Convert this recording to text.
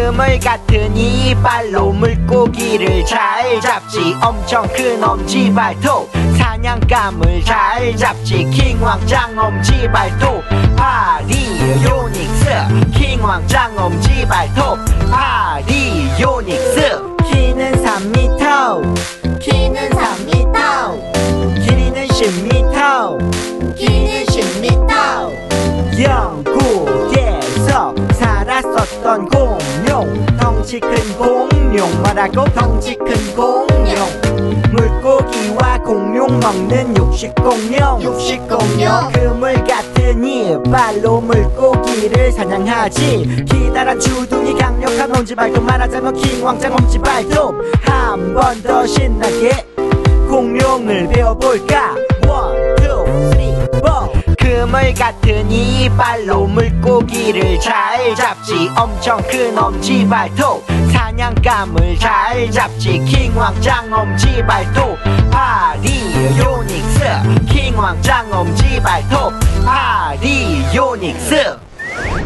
그물 같은 이발로 물고기를 잘 잡지. 엄청 큰 엄지발톱 사냥감을 잘 잡지. 킹왕짱 엄지발톱 파리오닉스. 킹왕짱 엄지발톱 파리오닉스. 키는 3m, 키는 3m, 길이는 10m, 길이는 10m. 영국에서 살았었던 공룡. 덩치 큰 공룡. 뭐라고? 덩치 큰 공룡. 물고기와 공룡 먹는 육식공룡. 육식공룡. 그물 같은 이발로 물고기를 사냥하지. 기다란 주둥이 강력한 엄지발톱. 말하자면 킹왕짱 엄지발톱. 한 번 더 신나게 공룡을 배워볼까? 1, 2, 3, 4. 그물 같은 이발로 물고기를 잘 잡지. 엄청 큰 엄지발톱 사냥감을 잘 잡지. 킹왕짱 엄지발톱 파리오닉스. 킹왕짱 엄지발톱 파리오닉스.